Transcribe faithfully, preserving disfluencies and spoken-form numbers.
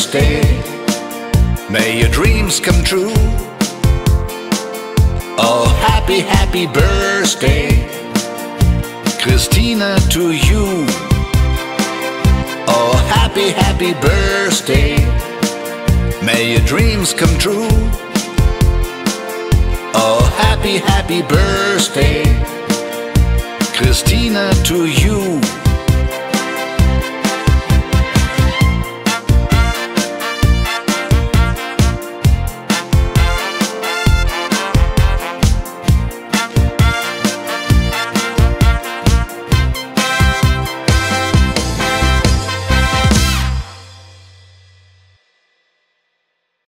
birthday. May your dreams come true. Oh, happy, happy birthday, Christina, to you. Oh, happy, happy birthday. May your dreams come true. Oh, happy, happy birthday, Christina, to you.